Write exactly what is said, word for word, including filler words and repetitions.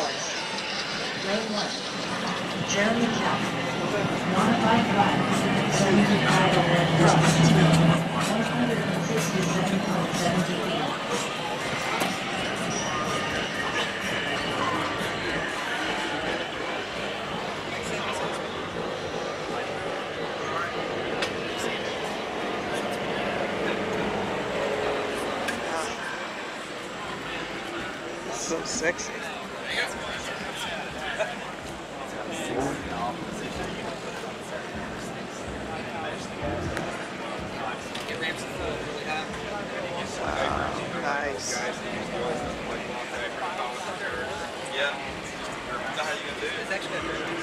Lane one, Jeremy County, modified drive, seventy-five Red Cross, one hundred sixty-seven point seven feet. So sexy. Wow, nice. Yeah. Is that how you gonna do it? It's actually